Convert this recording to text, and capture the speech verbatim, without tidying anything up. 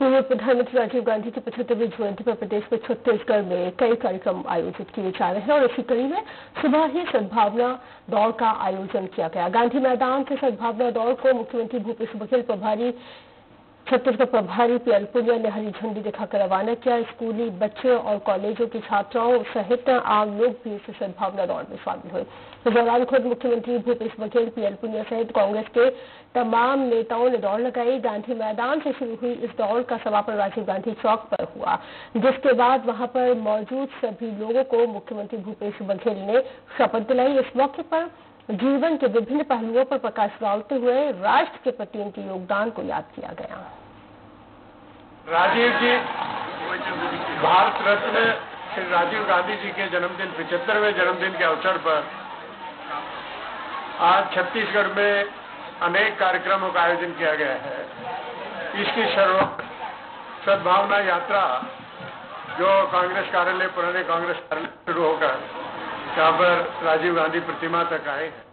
पूर्व प्रधानमंत्री राजीव गांधी की पचहत्तरवीं जयंती पर प्रदेश में छत्तीसगढ़ में कई कार्यक्रम आयोजित किए जा रहे हैं और इसी कड़ी में सुबह ही सद्भावना दौड़ का आयोजन किया गया। गांधी मैदान से सद्भावना दौड़ को मुख्यमंत्री भूपेश बघेल प्रभारी छत्तीसगढ़ प्रभारी पीएल पुनिया ने हरी झंडी दिखाकर रवाना किया। स्कूली बच्चे और कॉलेजों की छात्राओं सहित आम लोग भी इस सद्भावना दौड़ में शामिल हुए। इस दौरान खुद मुख्यमंत्री भूपेश बघेल, पीएल पुनिया सहित कांग्रेस के तमाम नेताओं ने दौड़ लगाई। गांधी मैदान से शुरू हुई इस दौड़ का समापन राजीव गांधी चौक पर हुआ, जिसके बाद वहां पर मौजूद सभी लोगों को मुख्यमंत्री भूपेश बघेल ने शपथ दिलाई। इस मौके पर जीवन के विभिन्न पहलुओं पर प्रकाश डालते हुए राष्ट्र के प्रति उनके योगदान को याद किया गया। राजीव जी, भारत रत्न श्री राजीव गांधी जी के जन्मदिन पचहत्तरवें जन्मदिन के अवसर पर आज छत्तीसगढ़ में अनेक कार्यक्रमों का आयोजन किया गया है। इसकी शुरुआत सद्भावना यात्रा जो कांग्रेस कार्यालय, पुराने कांग्रेस कार्यालय शुरू होकर यहाँ पर राजीव गांधी प्रतिमा तक आए हैं।